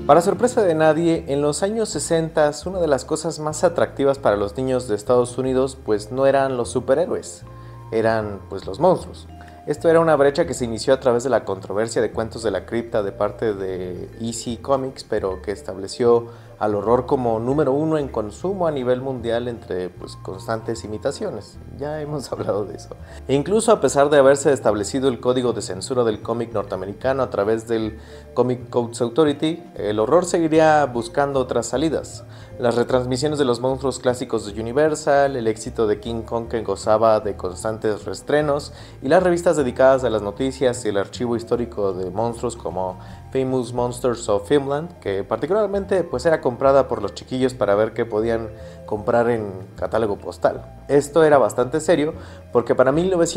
Para sorpresa de nadie, en los años 60 una de las cosas más atractivas para los niños de Estados Unidos pues no eran los superhéroes, eran pues los monstruos. Esto era una brecha que se inició a través de la controversia de Cuentos de la Cripta de parte de EC Comics, pero que estableció al horror como número uno en consumo a nivel mundial entre pues, constantes imitaciones. Ya hemos hablado de eso. E incluso a pesar de haberse establecido el código de censura del cómic norteamericano a través del Comic Codes Authority, el horror seguiría buscando otras salidas. Las retransmisiones de los monstruos clásicos de Universal, el éxito de King Kong que gozaba de constantes reestrenos y las revistas dedicadas a las noticias y el archivo histórico de monstruos como Famous Monsters of Filmland, que particularmente pues era comprada por los chiquillos para ver qué podían comprar en catálogo postal. Esto era bastante serio porque para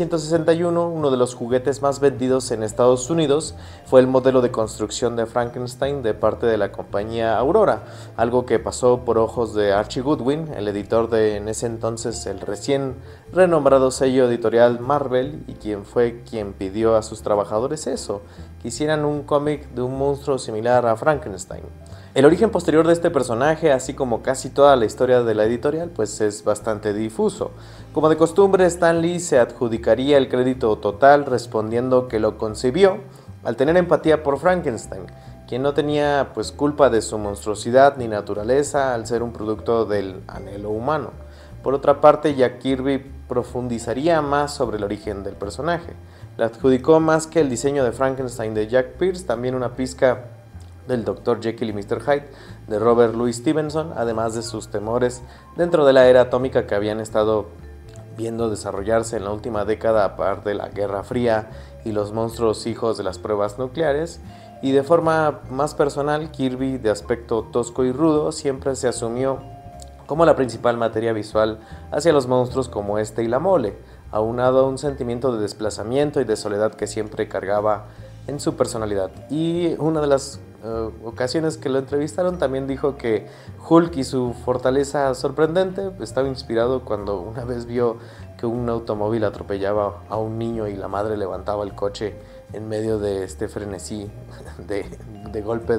1961 uno de los juguetes más vendidos en Estados Unidos fue el modelo de construcción de Frankenstein de parte de la compañía Aurora, algo que pasó por ojos de Archie Goodwin, el editor de en ese entonces el recién renombrado sello editorial Marvel, y quien pidió a sus trabajadores eso, que hicieran un cómic de un monstruo similar a Frankenstein. El origen posterior de este personaje, así como casi toda la historia de la editorial, pues es bastante difuso. Como de costumbre, Stan Lee se adjudicaría el crédito total respondiendo que lo concibió al tener empatía por Frankenstein, quien no tenía pues culpa de su monstruosidad ni naturaleza al ser un producto del anhelo humano. Por otra parte, Jack Kirby profundizaría más sobre el origen del personaje. Le adjudicó más que el diseño de Frankenstein de Jack Pierce, también una pizca del Dr. Jekyll y Mr. Hyde de Robert Louis Stevenson, además de sus temores dentro de la era atómica que habían estado viendo desarrollarse en la última década a par de la Guerra Fría y los monstruos hijos de las pruebas nucleares. Y de forma más personal, Kirby, de aspecto tosco y rudo, siempre se asumió como la principal materia visual hacia los monstruos como este y la mole, aunado a un sentimiento de desplazamiento y de soledad que siempre cargaba en su personalidad. Y una de las ocasiones que lo entrevistaron también dijo que Hulk y su fortaleza sorprendente estaba inspirado cuando una vez vio que un automóvil atropellaba a un niño y la madre levantaba el coche en medio de este frenesí de golpe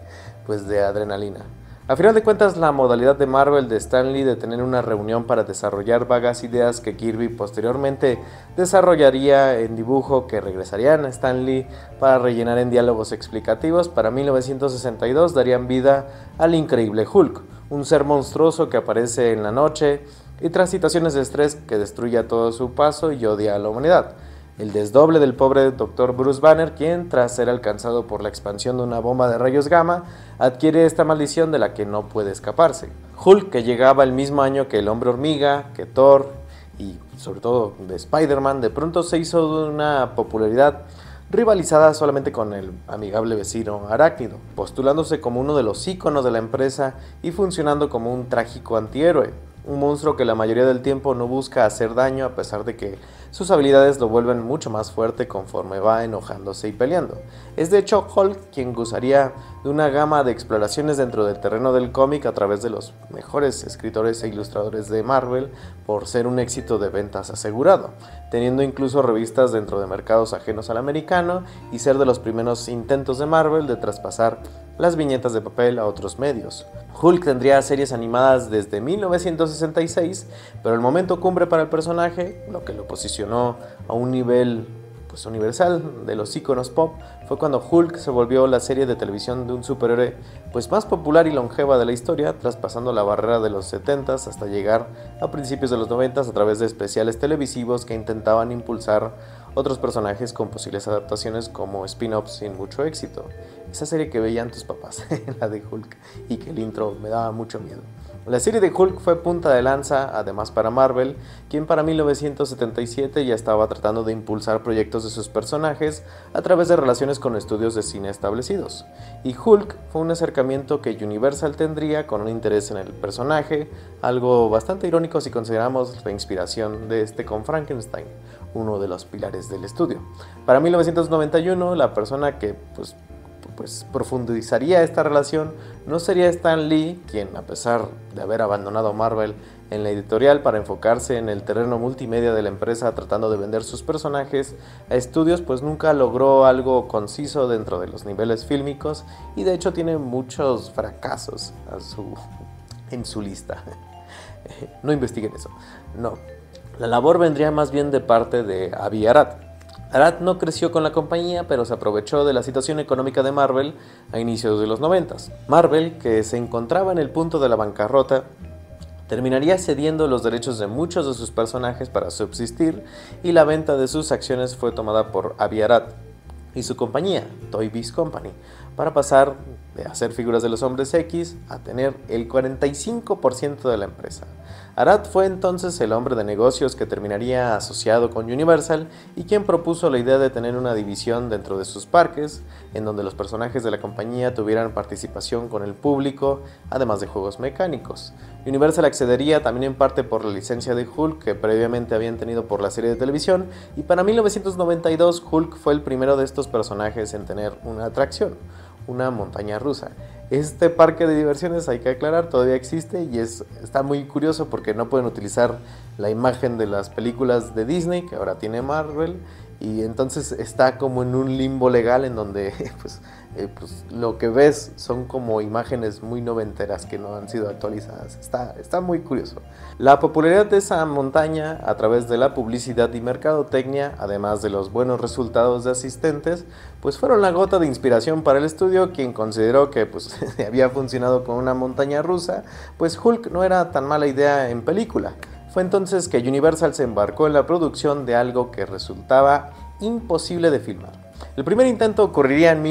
de adrenalina. A final de cuentas, la modalidad de Marvel de Stan Lee de tener una reunión para desarrollar vagas ideas que Kirby posteriormente desarrollaría en dibujo que regresarían a Stan Lee para rellenar en diálogos explicativos, para 1962 darían vida al increíble Hulk, un ser monstruoso que aparece en la noche y tras situaciones de estrés que destruye a todo su paso y odia a la humanidad. El desdoble del pobre Dr. Bruce Banner, quien, tras ser alcanzado por la expansión de una bomba de rayos gamma, adquiere esta maldición de la que no puede escaparse. Hulk, que llegaba el mismo año que el Hombre Hormiga, que Thor y sobre todo de Spider-Man, de pronto se hizo de una popularidad rivalizada solamente con el amigable vecino Arácnido, postulándose como uno de los íconos de la empresa y funcionando como un trágico antihéroe. Un monstruo que la mayoría del tiempo no busca hacer daño a pesar de que sus habilidades lo vuelven mucho más fuerte conforme va enojándose y peleando. Es de hecho Hulk quien gozaría de una gama de exploraciones dentro del terreno del cómic a través de los mejores escritores e ilustradores de Marvel por ser un éxito de ventas asegurado, teniendo incluso revistas dentro de mercados ajenos al americano y ser de los primeros intentos de Marvel de traspasar las viñetas de papel a otros medios. Hulk tendría series animadas desde 1966, pero el momento cumbre para el personaje, lo que lo posicionó a un nivel universal de los íconos pop, fue cuando Hulk se volvió la serie de televisión de un superhéroe más popular y longeva de la historia, traspasando la barrera de los 70s hasta llegar a principios de los 90s a través de especiales televisivos que intentaban impulsar otros personajes con posibles adaptaciones como spin-offs sin mucho éxito. Esa serie que veían tus papás, la de Hulk, y que el intro me daba mucho miedo. La serie de Hulk fue punta de lanza, además para Marvel, quien para 1977 ya estaba tratando de impulsar proyectos de sus personajes a través de relaciones con estudios de cine establecidos. Y Hulk fue un acercamiento que Universal tendría con un interés en el personaje, algo bastante irónico si consideramos la inspiración de este con Frankenstein, uno de los pilares del estudio. Para 1991, la persona que pues profundizaría esta relación, no sería Stan Lee quien, a pesar de haber abandonado Marvel en la editorial para enfocarse en el terreno multimedia de la empresa tratando de vender sus personajes a estudios, pues nunca logró algo conciso dentro de los niveles fílmicos y de hecho tiene muchos fracasos en su lista. No investiguen eso, no. La labor vendría más bien de parte de Avi Arad. Arad no creció con la compañía, pero se aprovechó de la situación económica de Marvel a inicios de los 90. Marvel, que se encontraba en el punto de la bancarrota, terminaría cediendo los derechos de muchos de sus personajes para subsistir y la venta de sus acciones fue tomada por Avi Arad y su compañía, Toy Biz Company, para pasar de hacer figuras de los Hombres X a tener el 45% de la empresa. Arad fue entonces el hombre de negocios que terminaría asociado con Universal y quien propuso la idea de tener una división dentro de sus parques, en donde los personajes de la compañía tuvieran participación con el público, además de juegos mecánicos. Universal accedería también en parte por la licencia de Hulk que previamente habían tenido por la serie de televisión, y para 1992 Hulk fue el primero de estos personajes en tener una atracción, una montaña rusa. Este parque de diversiones, hay que aclarar, todavía existe y está muy curioso porque no pueden utilizar la imagen de las películas de Disney, que ahora tiene Marvel, y entonces está como en un limbo legal en donde pues lo que ves son como imágenes muy noventeras que no han sido actualizadas. Está muy curioso. La popularidad de esa montaña a través de la publicidad y mercadotecnia, además de los buenos resultados de asistentes, pues fueron la gota de inspiración para el estudio, quien consideró que pues había funcionado con una montaña rusa, pues Hulk no era tan mala idea en película. Fue entonces que Universal se embarcó en la producción de algo que resultaba imposible de filmar. El primer intento ocurriría en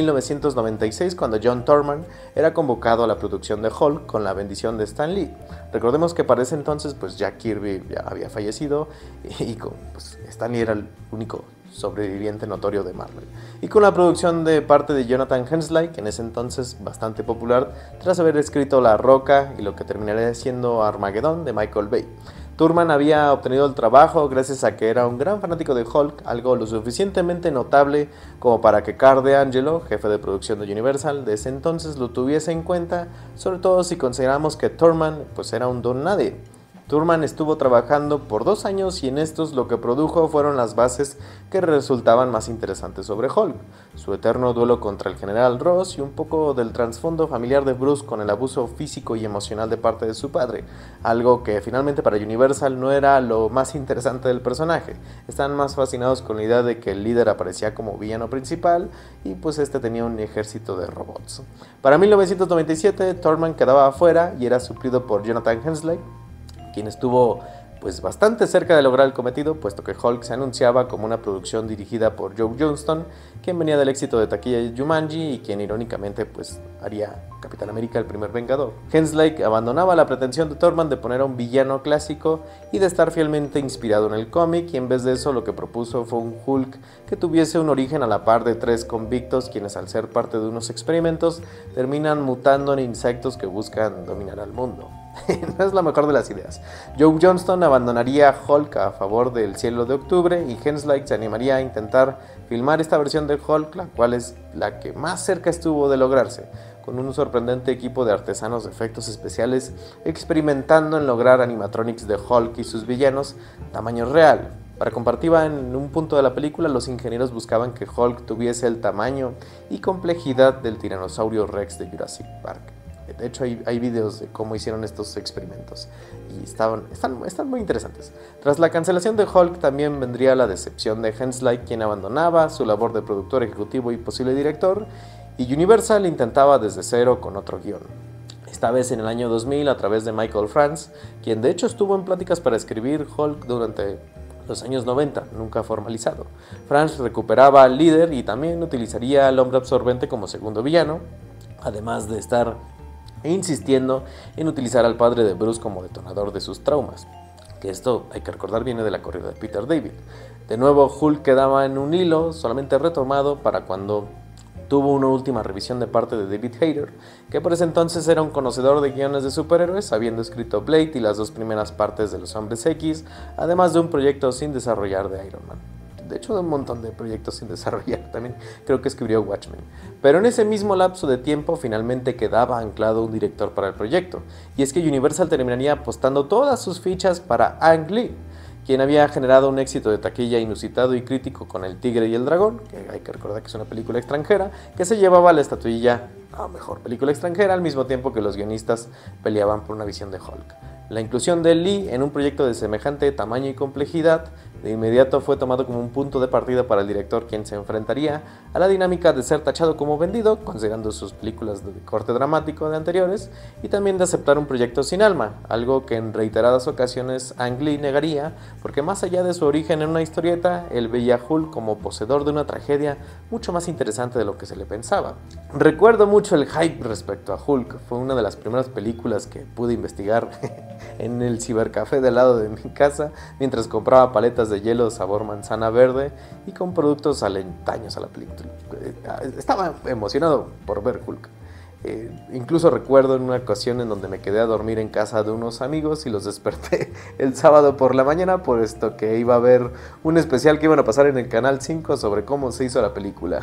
1996 cuando John Torman era convocado a la producción de Hulk con la bendición de Stan Lee. Recordemos que para ese entonces pues Jack Kirby ya había fallecido y pues, Stan Lee era el único sobreviviente notorio de Marvel. Y con la producción de parte de Jonathan Hensleigh, que en ese entonces bastante popular, tras haber escrito La Roca y lo que terminaría siendo Armageddon de Michael Bay. Turman había obtenido el trabajo gracias a que era un gran fanático de Hulk, algo lo suficientemente notable como para que Carl DeAngelo, jefe de producción de Universal, de ese entonces lo tuviese en cuenta, sobre todo si consideramos que Turman pues era un don nadie. Turman estuvo trabajando por 2 años y en estos lo que produjo fueron las bases que resultaban más interesantes sobre Hulk, su eterno duelo contra el General Ross y un poco del trasfondo familiar de Bruce con el abuso físico y emocional de parte de su padre, algo que finalmente para Universal no era lo más interesante del personaje. Están más fascinados con la idea de que el líder aparecía como villano principal y pues este tenía un ejército de robots. Para 1997 Turman quedaba afuera y era suplido por Jonathan Hensleigh, quien estuvo pues bastante cerca de lograr el cometido, puesto que Hulk se anunciaba como una producción dirigida por Joe Johnston, quien venía del éxito de taquilla de Jumanji y quien irónicamente pues haría Capitán América el primer Vengador. Hensleigh abandonaba la pretensión de Turman de poner a un villano clásico y de estar fielmente inspirado en el cómic, y en vez de eso lo que propuso fue un Hulk que tuviese un origen a la par de 3 convictos quienes al ser parte de unos experimentos terminan mutando en insectos que buscan dominar al mundo. No es la mejor de las ideas. Joe Johnston abandonaría a Hulk a favor del Cielo de Octubre y Hensleigh se animaría a intentar filmar esta versión de Hulk, la cual es la que más cerca estuvo de lograrse, con un sorprendente equipo de artesanos de efectos especiales experimentando en lograr animatronics de Hulk y sus villanos tamaño real. Para compartida en un punto de la película, los ingenieros buscaban que Hulk tuviese el tamaño y complejidad del tiranosaurio Rex de Jurassic Park. De hecho, hay videos de cómo hicieron estos experimentos y están muy interesantes. Tras la cancelación de Hulk también vendría la decepción de Hensleigh, quien abandonaba su labor de productor ejecutivo y posible director, y Universal intentaba desde cero con otro guión. Esta vez en el año 2000 a través de Michael Franz, quien de hecho estuvo en pláticas para escribir Hulk durante los años 90, nunca formalizado. Franz recuperaba al líder y también utilizaría al hombre absorbente como segundo villano, además de estar insistiendo en utilizar al padre de Bruce como detonador de sus traumas, que esto hay que recordar viene de la corrida de Peter David. De nuevo Hulk quedaba en un hilo solamente retomado para cuando tuvo una última revisión de parte de David Hayter, que por ese entonces era un conocedor de guiones de superhéroes, habiendo escrito Blade y las 2 primeras partes de Los Hombres X, además de un proyecto sin desarrollar de Iron Man. de hecho de un montón de proyectos sin desarrollar, también creo que escribió Watchmen. Pero en ese mismo lapso de tiempo finalmente quedaba anclado un director para el proyecto, y es que Universal terminaría apostando todas sus fichas para Ang Lee, quien había generado un éxito de taquilla inusitado y crítico con El Tigre y el Dragón, que hay que recordar que es una película extranjera, que se llevaba la estatuilla a mejor película extranjera al mismo tiempo que los guionistas peleaban por una visión de Hulk. La inclusión de Lee en un proyecto de semejante tamaño y complejidad de inmediato fue tomado como un punto de partida para el director, quien se enfrentaría a la dinámica de ser tachado como vendido, considerando sus películas de corte dramático de anteriores, y también de aceptar un proyecto sin alma, algo que en reiteradas ocasiones Ang Lee negaría, porque más allá de su origen en una historieta, él veía a Hulk como poseedor de una tragedia mucho más interesante de lo que se le pensaba. Recuerdo mucho el hype respecto a Hulk, fue una de las primeras películas que pude investigar en el cibercafé del lado de mi casa, mientras compraba paletas de hielo sabor manzana verde y con productos alentaños a la película. Estaba emocionado por ver Hulk. Incluso recuerdo en una ocasión en donde me quedé a dormir en casa de unos amigos y los desperté el sábado por la mañana, puesto que iba a ver un especial que iban a pasar en el Canal 5 sobre cómo se hizo la película.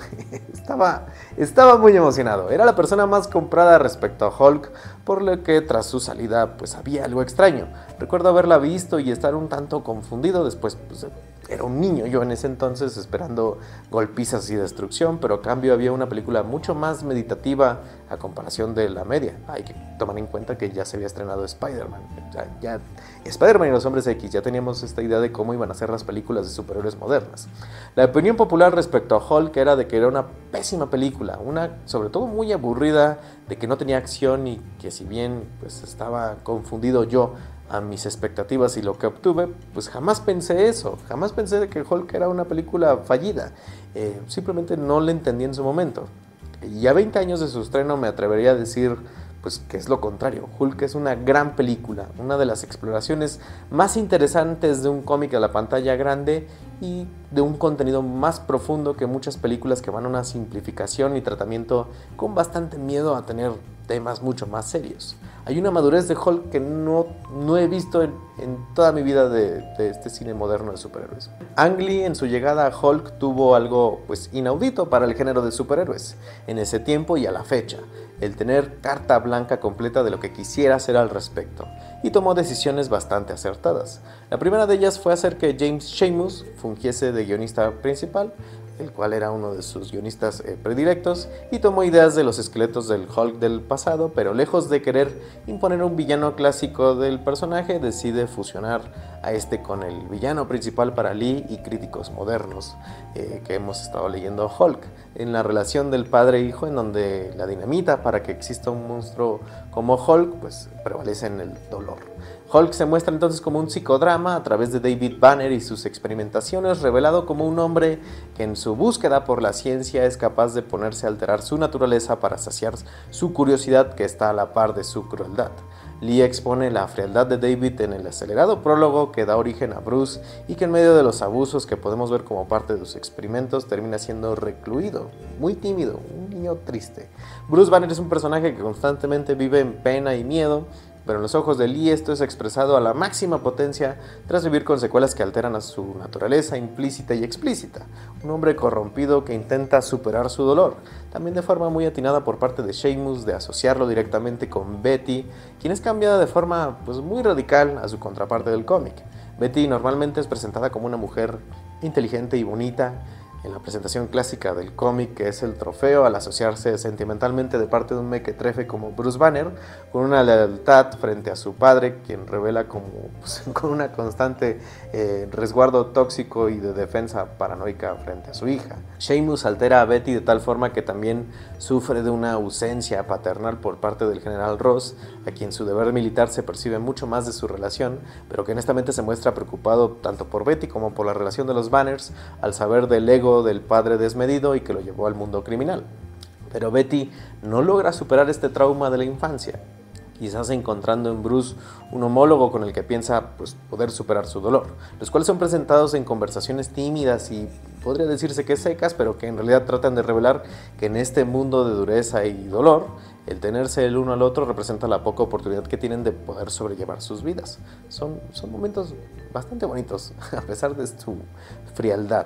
Estaba muy emocionado. Era la persona más comprada respecto a Hulk, por lo que tras su salida pues había algo extraño. Recuerdo haberla visto y estar un tanto confundido. Después pues, era un niño yo en ese entonces esperando golpizas y destrucción, pero a cambio había una película mucho más meditativa a comparación de la media. Hay que tomar en cuenta que ya se había estrenado Spider-Man. Ya Spider-Man y los Hombres X, ya teníamos esta idea de cómo iban a ser las películas de superhéroes modernas. La opinión popular respecto a Hulk era de que era una pésima película, una sobre todo muy aburrida, de que no tenía acción y que si bien pues estaba confundido yo a mis expectativas y lo que obtuve, pues jamás pensé eso, jamás pensé de que Hulk era una película fallida, simplemente no la entendí en su momento. Y a 20 años de su estreno me atrevería a decir pues que es lo contrario. Hulk es una gran película, una de las exploraciones más interesantes de un cómic a la pantalla grande y de un contenido más profundo que muchas películas que van a una simplificación y tratamiento con bastante miedo a tener temas mucho más serios. Hay una madurez de Hulk que no he visto en toda mi vida de este cine moderno de superhéroes. Ang Lee en su llegada a Hulk tuvo algo pues inaudito para el género de superhéroes en ese tiempo y a la fecha, el tener carta blanca completa de lo que quisiera hacer al respecto, y tomó decisiones bastante acertadas. La primera de ellas fue hacer que James Sheamus fungiese de guionista principal, el cual era uno de sus guionistas predilectos, y tomó ideas de los esqueletos del Hulk del pasado, pero lejos de querer imponer un villano clásico del personaje, decide fusionar a este con el villano principal para Lee y críticos modernos que hemos estado leyendo Hulk, en la relación del padre e hijo, en donde la dinamita para que exista un monstruo como Hulk pues prevalece en el dolor. Hulk se muestra entonces como un psicodrama a través de David Banner y sus experimentaciones, revelado como un hombre que en su búsqueda por la ciencia es capaz de ponerse a alterar su naturaleza para saciar su curiosidad que está a la par de su crueldad. Lee expone la frialdad de David en el acelerado prólogo que da origen a Bruce y que en medio de los abusos que podemos ver como parte de sus experimentos termina siendo recluido, muy tímido, un niño triste. Bruce Banner es un personaje que constantemente vive en pena y miedo, pero en los ojos de Lee esto es expresado a la máxima potencia tras vivir con secuelas que alteran a su naturaleza implícita y explícita. Un hombre corrompido que intenta superar su dolor, también de forma muy atinada por parte de Sheamus de asociarlo directamente con Betty, quien es cambiada de forma pues, muy radical a su contraparte del cómic. Betty normalmente es presentada como una mujer inteligente y bonita, en la presentación clásica del cómic, que es el trofeo al asociarse sentimentalmente de parte de un mequetrefe como Bruce Banner, con una lealtad frente a su padre, quien revela como pues, con una constante resguardo tóxico y de defensa paranoica frente a su hija. Sheamus altera a Betty de tal forma que también sufre de una ausencia paternal por parte del general Ross, a quien su deber militar se percibe mucho más de su relación, pero que honestamente se muestra preocupado tanto por Betty como por la relación de los Banners, al saber del ego del padre desmedido y que lo llevó al mundo criminal. Pero Betty no logra superar este trauma de la infancia, quizás encontrando en Bruce un homólogo con el que piensa pues, poder superar su dolor, los cuales son presentados en conversaciones tímidas y podría decirse que secas, pero que en realidad tratan de revelar que en este mundo de dureza y dolor, el tenerse el uno al otro representa la poca oportunidad que tienen de poder sobrellevar sus vidas. Son momentos bastante bonitos, a pesar de su frialdad.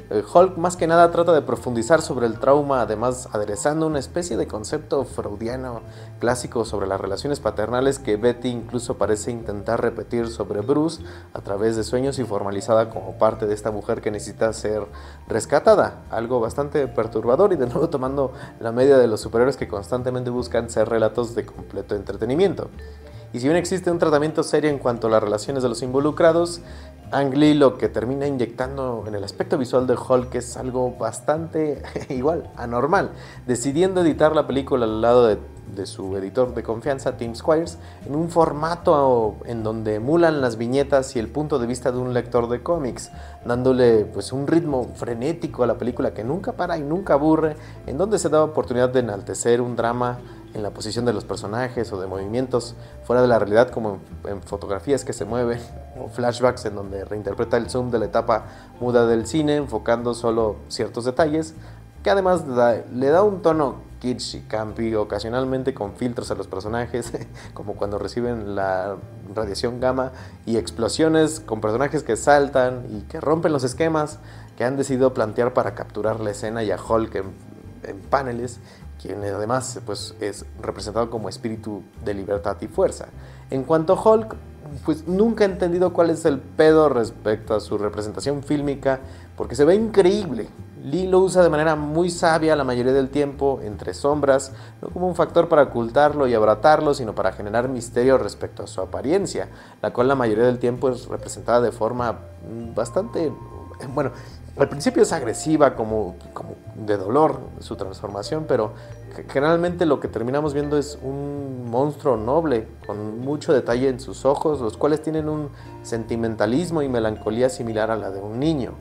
Hulk más que nada trata de profundizar sobre el trauma, además aderezando una especie de concepto freudiano clásico sobre las relaciones paternales que Betty incluso parece intentar repetir sobre Bruce a través de sueños y formalizada como parte de esta mujer que necesita ser rescatada, algo bastante perturbador y de nuevo tomando la media de los superhéroes que constantemente buscan ser relatos de completo entretenimiento. Y si bien existe un tratamiento serio en cuanto a las relaciones de los involucrados, Ang Lee lo que termina inyectando en el aspecto visual de Hulk es algo bastante igual, anormal, decidiendo editar la película al lado de su editor de confianza, Tim Squires, en un formato en donde emulan las viñetas y el punto de vista de un lector de cómics, dándole pues un ritmo frenético a la película que nunca para y nunca aburre, en donde se da oportunidad de enaltecer un drama en la posición de los personajes o de movimientos fuera de la realidad, como en fotografías que se mueven o flashbacks en donde reinterpreta el zoom de la etapa muda del cine, enfocando solo ciertos detalles, que además le da un tono kitsch y campy, ocasionalmente con filtros a los personajes, como cuando reciben la radiación gamma, y explosiones con personajes que saltan y que rompen los esquemas que han decidido plantear para capturar la escena y a Hulk en paneles, quien además pues, es representado como espíritu de libertad y fuerza. En cuanto a Hulk, pues nunca he entendido cuál es el pedo respecto a su representación fílmica, porque se ve increíble. Lee lo usa de manera muy sabia la mayoría del tiempo, entre sombras, no como un factor para ocultarlo y abratarlo, sino para generar misterio respecto a su apariencia, la cual la mayoría del tiempo es representada de forma bastante, bueno, al principio es agresiva, como de dolor su transformación, pero generalmente lo que terminamos viendo es un monstruo noble, con mucho detalle en sus ojos, los cuales tienen un sentimentalismo y melancolía similar a la de un niño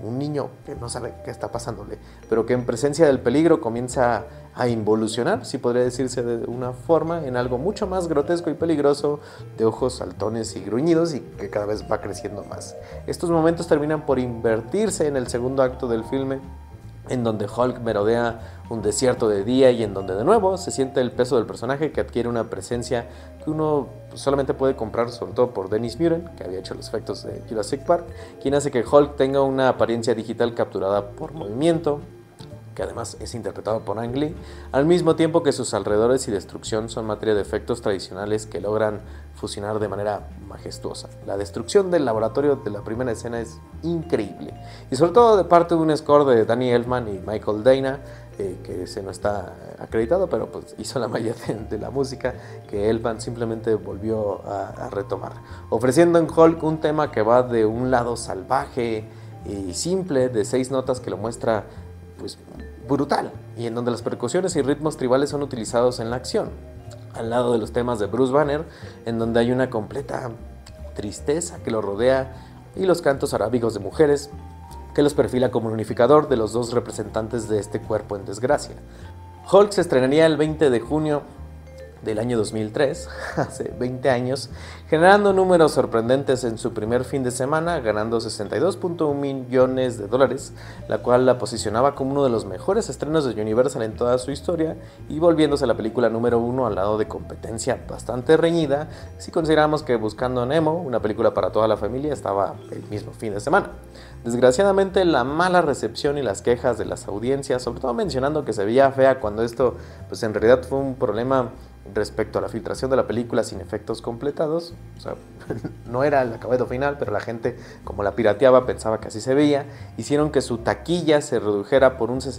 que no sabe qué está pasándole, pero que en presencia del peligro comienza a involucionar, si podría decirse de una forma, en algo mucho más grotesco y peligroso, de ojos saltones y gruñidos y que cada vez va creciendo más. Estos momentos terminan por invertirse en el segundo acto del filme, en donde Hulk merodea un desierto de día y en donde de nuevo se siente el peso del personaje, que adquiere una presencia que uno solamente puede comprar, sobre todo por Dennis Muren, que había hecho los efectos de Jurassic Park, quien hace que Hulk tenga una apariencia digital capturada por movimiento, que además es interpretado por Ang Lee, al mismo tiempo que sus alrededores y destrucción son materia de efectos tradicionales que logran fusionar de manera majestuosa. La destrucción del laboratorio de la primera escena es increíble, y sobre todo de parte de un score de Danny Elfman y Michael Dana, que se no está acreditado, pero pues hizo la mayoría de la música que Elfman simplemente volvió a retomar, ofreciendo en Hulk un tema que va de un lado salvaje y simple, de 6 notas que lo muestra pues brutal, y en donde las percusiones y ritmos tribales son utilizados en la acción, al lado de los temas de Bruce Banner, en donde hay una completa tristeza que lo rodea, y los cantos arábigos de mujeres, que los perfila como un unificador de los dos representantes de este cuerpo en desgracia. Hulk se estrenaría el 20 de junio del año 2003, hace 20 años, generando números sorprendentes en su primer fin de semana, ganando 62.1 millones de dólares, la cual la posicionaba como uno de los mejores estrenos de Universal en toda su historia, y volviéndose la película número 1 al lado de competencia bastante reñida, si consideramos que Buscando a Nemo, una película para toda la familia, estaba el mismo fin de semana. Desgraciadamente, la mala recepción y las quejas de las audiencias, sobre todo mencionando que se veía fea, cuando esto pues en realidad fue un problema respecto a la filtración de la película sin efectos completados, o sea, no era el acabado final, pero la gente, como la pirateaba, pensaba que así se veía, hicieron que su taquilla se redujera por un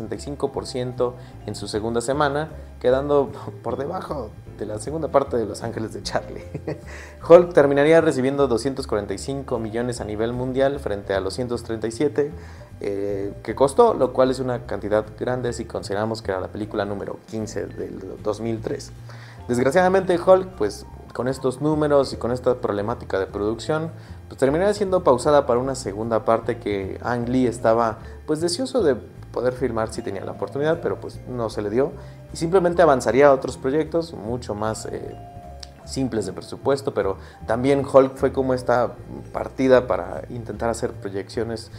65% en su segunda semana, quedando por debajo de la segunda parte de Los Ángeles de Charlie. Hulk terminaría recibiendo 245 millones a nivel mundial frente a los 137 que costó, lo cual es una cantidad grande si consideramos que era la película número 15 del 2003. Desgraciadamente Hulk, pues con estos números y con esta problemática de producción, pues terminaría siendo pausada para una segunda parte que Ang Lee estaba pues deseoso de poder filmar si tenía la oportunidad, pero pues no se le dio, y simplemente avanzaría a otros proyectos mucho más simples de presupuesto, pero también Hulk fue como esta partida para intentar hacer proyecciones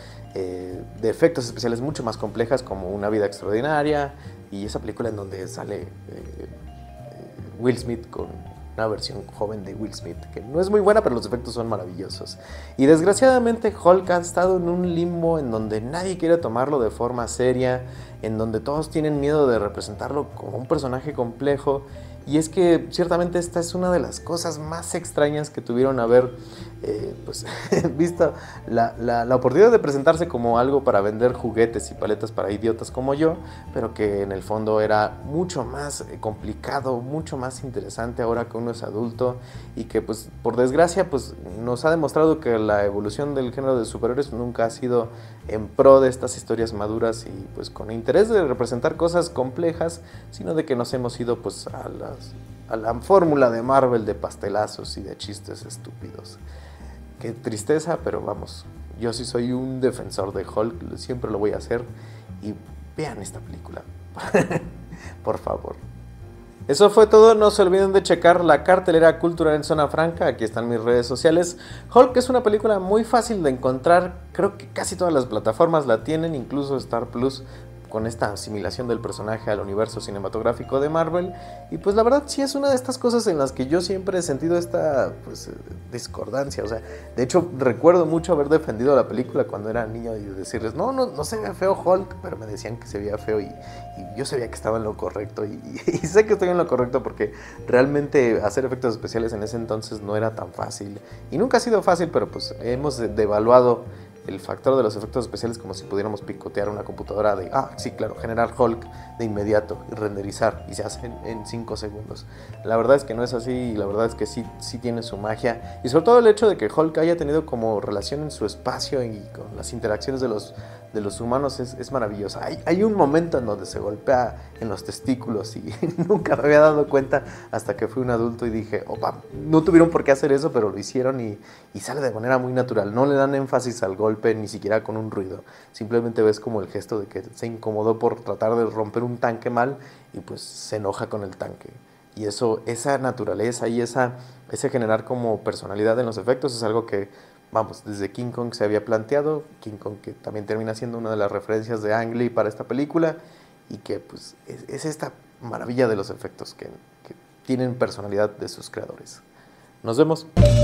de efectos especiales mucho más complejas, como Una vida extraordinaria, y esa película en donde sale Will Smith con una versión joven de Will Smith, que no es muy buena, pero los efectos son maravillosos. Y desgraciadamente Hulk ha estado en un limbo en donde nadie quiere tomarlo de forma seria, en donde todos tienen miedo de representarlo como un personaje complejo. Y es que ciertamente esta es una de las cosas más extrañas que tuvieron haber pues, visto la oportunidad de presentarse como algo para vender juguetes y paletas para idiotas como yo, pero que en el fondo era mucho más complicado, mucho más interesante ahora que uno es adulto, y que pues por desgracia pues nos ha demostrado que la evolución del género de superhéroes nunca ha sido en pro de estas historias maduras y pues con interés de representar cosas complejas, sino de que nos hemos ido pues a la fórmula de Marvel de pastelazos y de chistes estúpidos. Qué tristeza, pero vamos, yo sí soy un defensor de Hulk, siempre lo voy a hacer, y vean esta película, por favor. Eso fue todo, no se olviden de checar la cartelera cultural en Zona Franca, aquí están mis redes sociales. Hulk es una película muy fácil de encontrar, creo que casi todas las plataformas la tienen, incluso Star Plus, con esta asimilación del personaje al universo cinematográfico de Marvel. Y pues la verdad sí es una de estas cosas en las que yo siempre he sentido esta pues discordancia. O sea, de hecho recuerdo mucho haber defendido la película cuando era niño y decirles no se ve feo Hulk, pero me decían que se veía feo, y yo sabía que estaba en lo correcto, y sé que estoy en lo correcto porque realmente hacer efectos especiales en ese entonces no era tan fácil, y nunca ha sido fácil, pero pues hemos devaluado el factor de los efectos especiales como si pudiéramos picotear una computadora de, sí, claro, generar Hulk de inmediato y renderizar, y se hace en 5 segundos. La verdad es que no es así, y la verdad es que sí tiene su magia, y sobre todo el hecho de que Hulk haya tenido como relación en su espacio y con las interacciones de los humanos es maravillosa. Hay un momento en donde se golpea en los testículos y nunca me había dado cuenta hasta que fui un adulto y dije, opa, no tuvieron por qué hacer eso, pero lo hicieron, y sale de manera muy natural. No le dan énfasis al golpe ni siquiera con un ruido. Simplemente ves como el gesto de que se incomodó por tratar de romper un tanque mal y pues se enoja con el tanque. Y eso, esa naturaleza y ese generar como personalidad en los efectos es algo que, vamos, desde King Kong se había planteado. King Kong, que también termina siendo una de las referencias de Ang Lee para esta película, y que pues es esta maravilla de los efectos que tienen personalidad de sus creadores. Nos vemos.